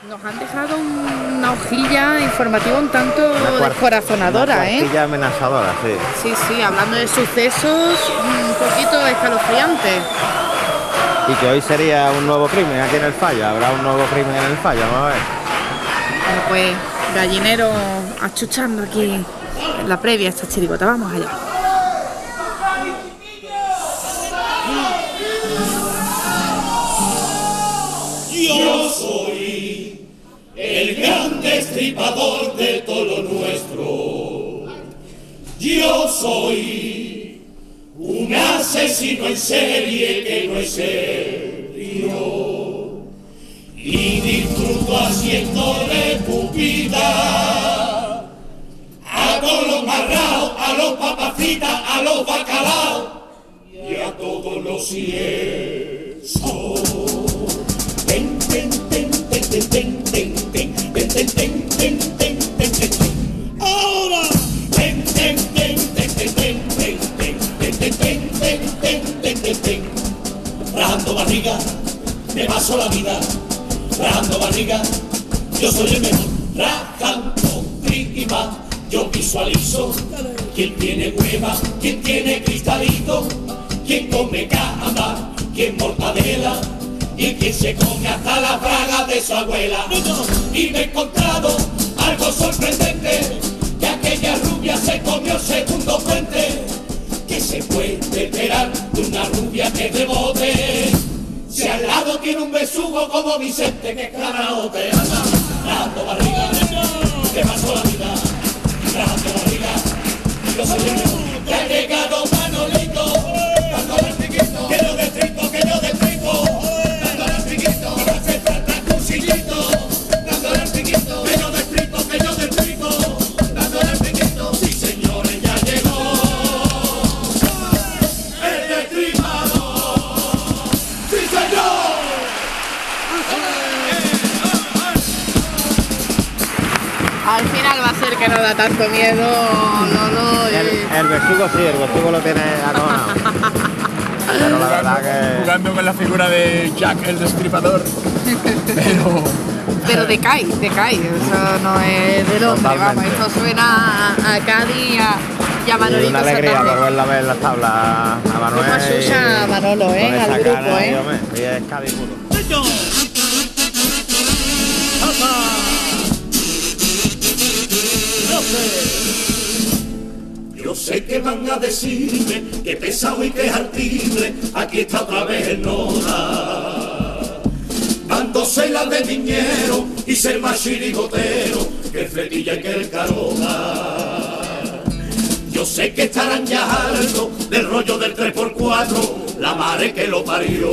Nos han dejado una hojilla informativa un tanto descorazonadora, una hojilla amenazadora, sí. Sí, sí, hablando de sucesos un poquito escalofriantes. Y que hoy sería un nuevo crimen aquí en el Falla. Habrá un nuevo crimen en el Falla, vamos a ver. Bueno, pues gallinero achuchando aquí en la previa a esta chirigota. Vamos allá. Yo soy el gran destripador de todo lo nuestro. Yo soy un asesino en serie que no es serio y disfruto haciéndole pupita a todos los marraos, a los papas fritas, a los bacalaos y a todos los ciesos. Ahora rajando barriga, me paso la vida rajando barriga, yo soy el mejor rajando prima, yo visualizo quien tiene hueva, quien tiene cristalito, quien come cama, quien mortadela y quien se come hasta la braga de su abuela. Y me he encontrado algo sorprendente, que aquella rubia se comió el segundo puente. ¿Qué se puede esperar de una rubia que de bote? Si al lado tiene un besugo como Vicente, que es claraote. Rajando barriga, que pasó la vida, rajando barriga, yo soy el mejor. Que ha llegado Manolito, dándole el piquito, que yo destrito, que yo destrito, dándole el piquito, que se trata el cuchillito, dándole el piquito, que yo destrito, dándole el piquito. Sí, señores, ya llegó el destripador. Sí, señor. Al final va a ser que no da tanto miedo, Lolo. El besugo sí, el besugo lo tiene acojonado. Pero la verdad que... Jugando con la figura de Jack el Destripador. Pero decae, eso no es del hombre, Totalmente. vamos, esto suena a Cádiz y a Manolito Y una alegría Santander. por verla ver en las tablas a Manuel. Como asusa a Manolo, con esa al grupo, cara, y, hombre, y es Cádiz puro. Yo sé que van a decirme que pesado y que es altible, aquí está otra vez el Nora, dándose la de niñero y ser más chirigotero que el Fletilla y que el Carona. Yo sé que estarán ya hartos del rollo del 3x4, la madre que lo parió.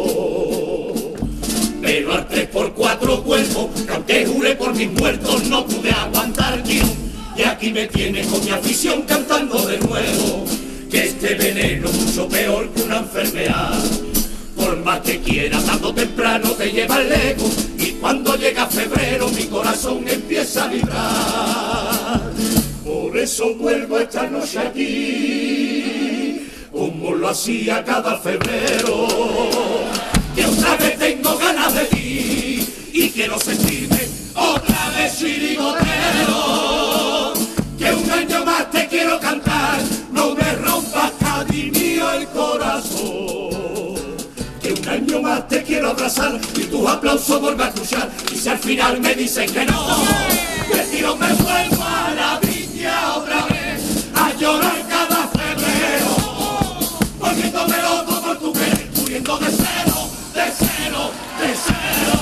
Pero al 3x4 cuerpo, que aunque juré por mis muertos, no pude aguantar guión. Y aquí me tienes con mi afición cantando de nuevo, que este veneno mucho peor que una enfermedad. Por más que quieras, tarde o temprano te lleva lejos, y cuando llega febrero mi corazón empieza a vibrar. Por eso vuelvo esta noche aquí, como lo hacía cada febrero, que otra vez tengo ganas de ti, y quiero sentirme otra vez chirigotero, que un año más te quiero cantar, no me rompas, Cádiz mío, el corazón, que un año más te quiero abrazar, y tus aplausos vuelvo a escuchar, y si al final me dicen que no, que tiro me vuelvo a la viña otra vez, a llorar cada febrero, volviéndome loco por tu querer, muriendo de cero, de cero, de cero.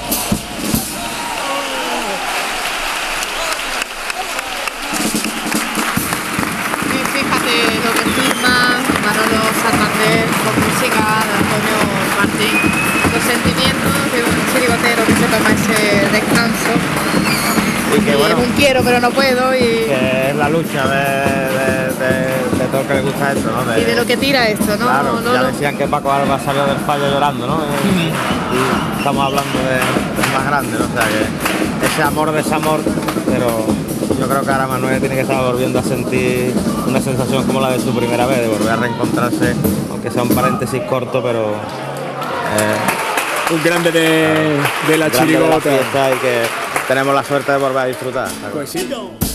Y fíjate lo que firma Manolo Santander con música de Antonio Martín, los sentimientos de un chirigotero que se toma ese descanso. Y que bueno, es un quiero pero no puedo que es la lucha de todo el que le gusta esto, ¿no? y de lo que tira esto, ¿no? Claro, No, ya no. decían que Paco Alba salió del Fallo llorando, ¿no? Y estamos hablando de más grande, ¿no? O sea, que ese amor, desamor, pero yo creo que ahora Manuel tiene que estar volviendo a sentir una sensación como la de su primera vez, de volver a reencontrarse, aunque sea un paréntesis corto, pero Un grande de la grande de la chirigota. fiesta y que tenemos la suerte de volver a disfrutar. Pues sí.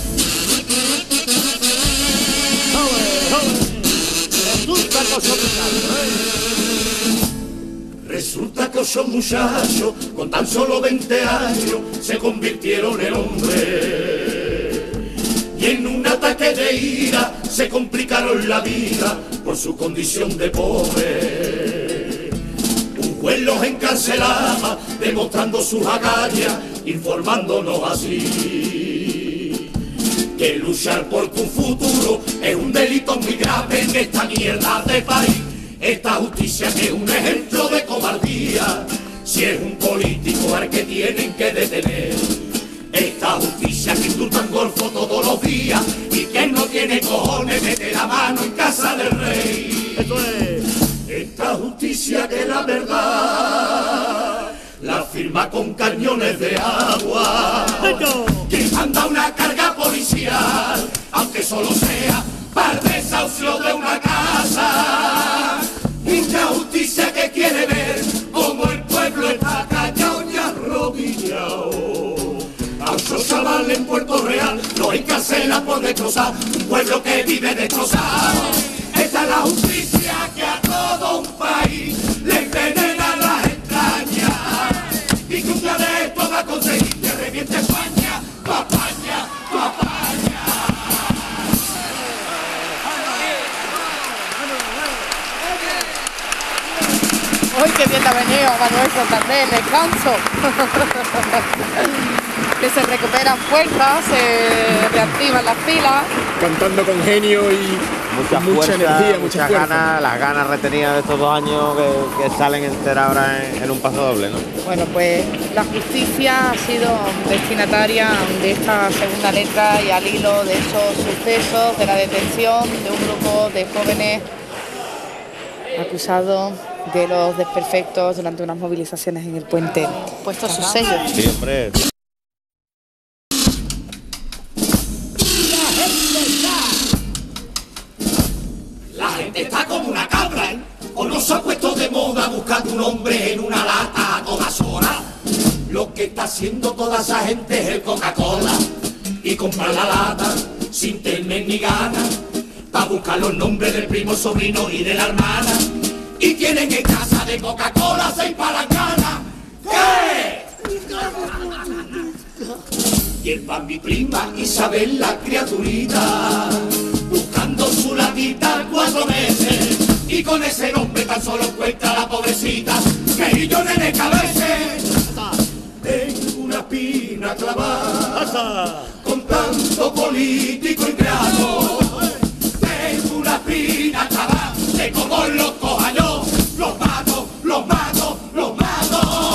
Resulta que ocho muchachos con tan solo 20 años se convirtieron en hombres y en un ataque de ira se complicaron la vida por su condición de pobre. Un juez los encarcelaba demostrando sus agallas, informándonos así que luchar por tu futuro es un delito muy grave en esta mierda de país. Esta justicia que es un ejemplo de cobardía, si es un político al que tienen que detener. Esta justicia que indultan golfo todos los días y que no tiene cojones mete la mano en casa del rey. Esto es. Esta justicia que la verdad la firma con cañones de agua, que manda una carga policial, aunque solo sea para el desahucio de una casa. Mucha justicia que quiere ver como el pueblo está callado y arrodillado. A ocho chavales en Puerto Real los encarcelan por destrozar un pueblo que vive destrozado. Esta es la justicia que a todo un país le envenena las entrañas y que un día de esto va a conseguir que reviente España, tu España, tu España. ¡Uy, qué bien ha venido Manuel Santander! ¡Descanso! Que se recuperan fuerzas, se reactivan las pilas. Cantando con genio y Mucha con mucha fuerza, energía, mucha muchas fuerza. ganas, las ganas retenidas de estos 2 años que salen enteras ahora en un paso doble, ¿no? Bueno, pues la justicia ha sido destinataria de esta segunda letra y al hilo de esos sucesos, de la detención de un grupo de jóvenes acusados de los desperfectos durante unas movilizaciones en el puente. Puesto sus sellos. Sí, hombre. La gente está como una cabra, ¿eh? O no se ha puesto de moda buscar un hombre en una lata a todas horas. Lo que está haciendo toda esa gente es el Coca-Cola y comprar la lata sin tener ni ganas para buscar los nombres del primo, sobrino y de la hermana. Y tienen en casa de Coca-Cola 6 palanganas. ¿Qué? Y el pan mi prima Isabel la criaturita buscando su latita 4 meses y con ese nombre tan solo encuentra la pobrecita millones de cabezas. Tengo una espina clavada con tanto político ingrato. Tengo una espina clavada que como los coja yo los mato, los mato, los mato.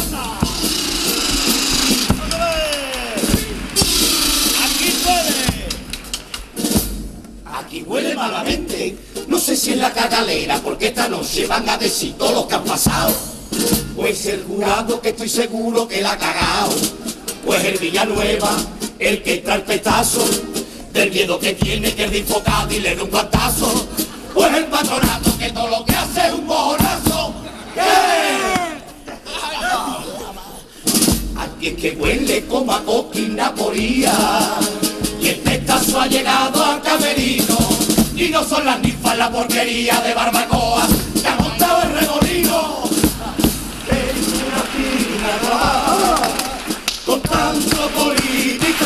Aquí huele malamente, no sé si es la cagalera, porque esta noche van a decir todos los que han pasado. Pues el jurado que estoy seguro que la ha cagado, pues el Villanueva, el que está el petazo, del miedo que tiene que es de enfocado y le da un guantazo, pues el patronato que todo lo que hace es un mojonazo. Aquí es que huele como a coquina poría. Y el pestazo ha llegado al camerino y no son las ninfas la porquería de barbacoa que ha montado el remolino. Es una fina clavada con tanto político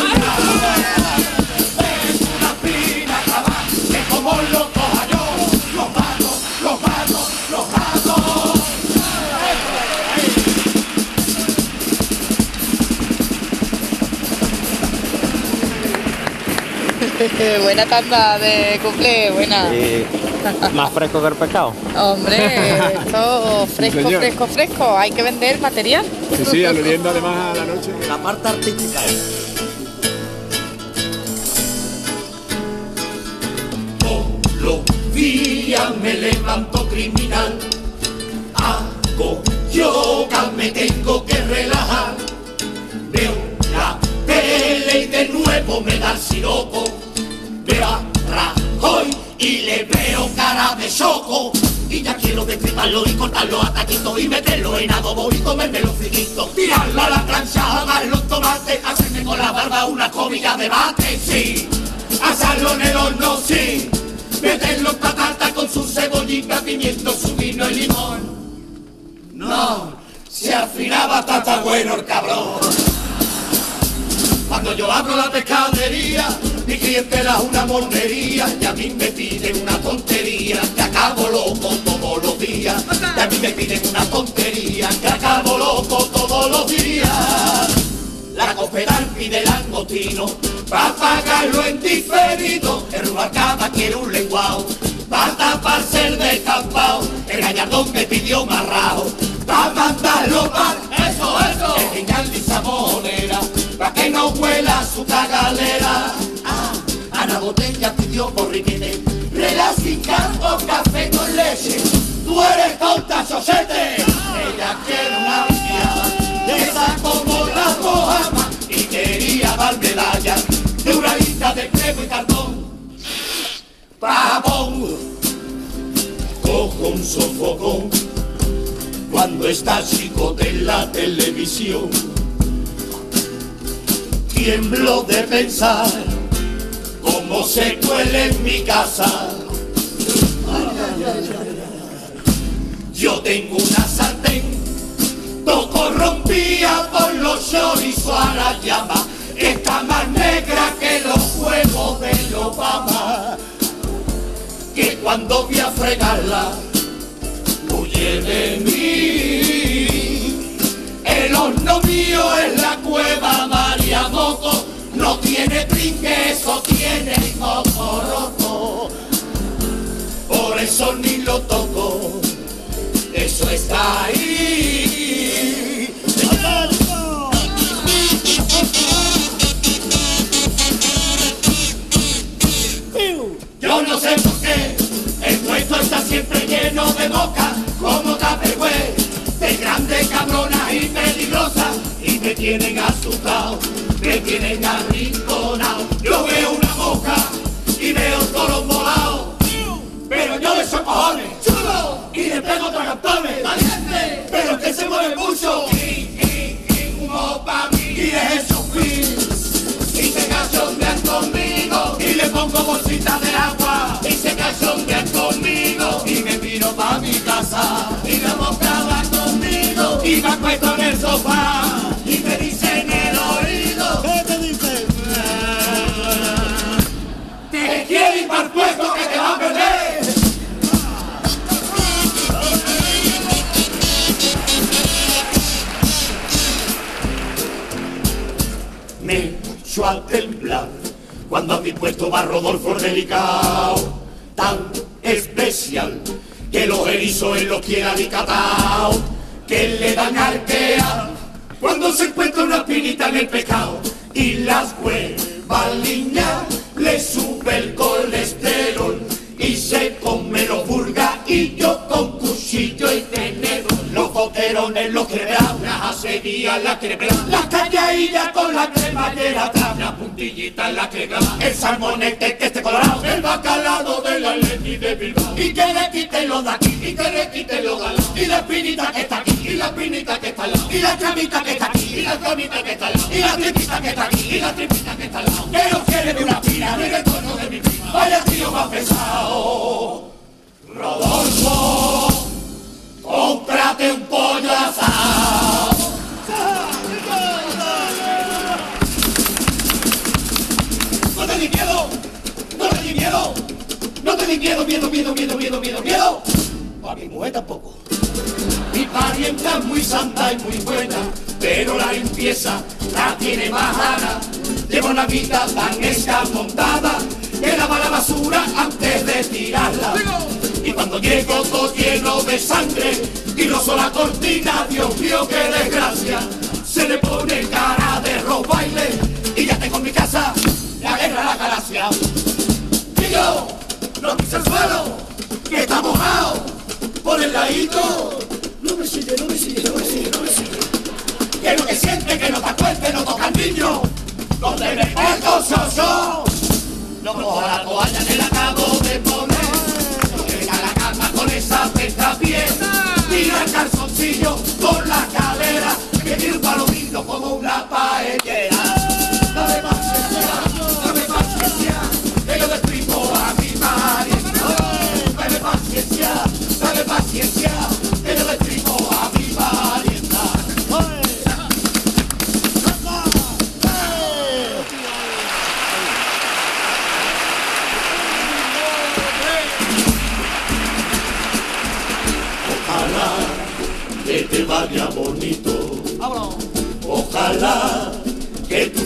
es una fina clavada que como lo coja yo los mato, los mato, los mato. Buena tanda de cumple, buena. Y más fresco que el pescado. Hombre, esto fresco, señor. fresco, fresco. Hay que vender material. Sí, sí, aludiendo además a la noche. La parte artística. Todos los días me levanto criminal. Hago yoga, me tengo que relajar. Veo la tele y de nuevo me da el siroco. Veo a Rajoy y le veo cara de choco. y ya quiero destriparlo y cortarlo a taquitos y meterlo en adobo y comérmelo frito. Tirarlo a la plancha, ahogar los tomates, hacerme con la barba una comida de bate, sí. Asarlo en el horno, sí. Meterlo en patata con su cebollita, pimiento, su vino y limón. No, se afinaba tata bueno el cabrón. Cuando yo abro la pescadería, mi clientela es una monería y a mí me piden una tontería, que acabo loco todos los días. Y a mí me piden una tontería, que acabo loco todos los días. La cospedal pide el langostino, pa' pagarlo en diferido. El Rubalcaba quiere un lenguao, pa' taparse el descampao. El Gallardón me pidió marrao, pa' mandarlo pa' eso. El Riñaldi Samonera, pa' que no huela su cagalera. Ana Botella pidió borriquete, rela sin campo, café con leche. Tú eres tonta, sosete. Ella quiere una viñada, esa como la Mohamed, y quería dar medallas de una lista de crema y cartón. Pavón, cojo un sofocón cuando está chicote en la televisión. Tiemblo de pensar cómo se cuele en mi casa. Yo tengo una sartén, todo corrompía por los chorizos a la llama, que está más negra que los huevos del Obama. Que cuando voy a fregarla, huye de mí. El horno mío es la cueva María Moco, no tiene trinque, eso tiene moco roto. Por eso ni lo toco, eso está ahí. Yo no sé por qué el puesto está siempre lleno de moscas, como Tupperware, de grandes cabronas y peligrosas, y me tienen asustado, me tienen arrinconado. Yo veo una mosca y veo todos los volados, pero yo le soy cojones, chulo, y le pego tragantones, valiente, pero que se mueve mucho, humo pa' mí, y es eso, y se cachondean conmigo, y le pongo bolsitas de agua, y se cachondean conmigo, y me tiro pa' mi casa, y la mosca va conmigo, y me acuesto en el sofá, y me dice en el oído, ¿qué te dice? Te quiero ir para el puesto que te va a perder. Me echó a temblar cuando a mi puesto va Rodolfo delicado, tan especial que los erizos él los quiere alicatao, que le dan arquea cuando se encuentra una espinita en el pescado, y las huevas líneas le sube el colesterol y se come los burgas, y yo con cuchillo y tenedor los boquerones los quebramos, las acerías las quebramos, las calladillas con la cremallera atrás, la puntillita en la quebramos, el salmonete que esté colorado, el bacalao de la Leti de Bilbao, y que le quiten lo de aquí, y que le quiten lo de al lado, y la espinita que está aquí, y la espinita que está al lado, y la tramita que está aquí, y la tramita que está al lado, y la tripita que está aquí, y la tripita que está al lado, que no quiere de una pina, ni retorno de mi prima, vaya tío más pesado. Rodolfo, cómprate un pollo asado. No te di miedo, no te di miedo, no te di miedo. A mi mujer tampoco. Mi parienta es muy santa y muy buena, pero la limpieza la tiene bajada. Lleva una vida tan escamontada que lava la basura antes de tirarla. Y cuando llego todo lleno de sangre y rozo la cortina, Dios mío, qué desgracia. Se le pone cara de robaile y ya tengo en mi casa la guerra de la galaxia. Y yo no pise el suelo, que está mojado por el ladito. No me sigue. Que no te siente, que no te acuerdes, no toca al niño. Donde me pongo yo. No cojo la toalla que la acabo de poner. No llega a la cama con esa pena.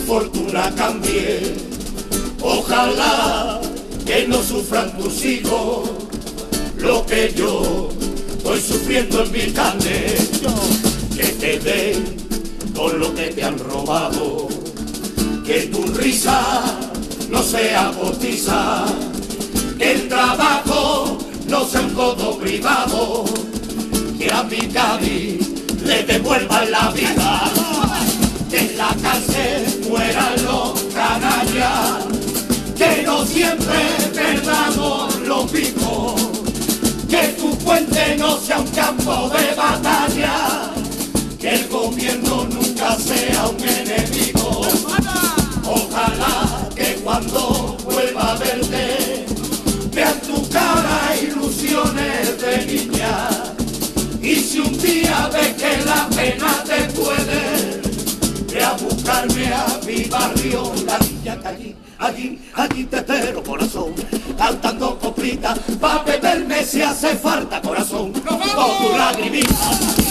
fortuna cambie. Ojalá que no sufran tus hijos lo que yo estoy sufriendo en mi carne. Que te den con lo que te han robado, que tu risa no sea postiza, que el trabajo no sea un codo privado, que a mi Cádiz le devuelvan la vida, que en la cárcel mueran los canallas, que no siempre perdamos los vivos, que tu puente no sea un campo de batalla, que el gobierno nunca sea un enemigo. Ojalá que cuando vuelva a verte vean tu cara ilusiones de niña. Y si un día ves que la pena te puede, ve a buscarme a mi barrio, la niña que allí te espero, corazón, cantando coplitas, pa' beberme si hace falta, corazón, con tu lagrimita.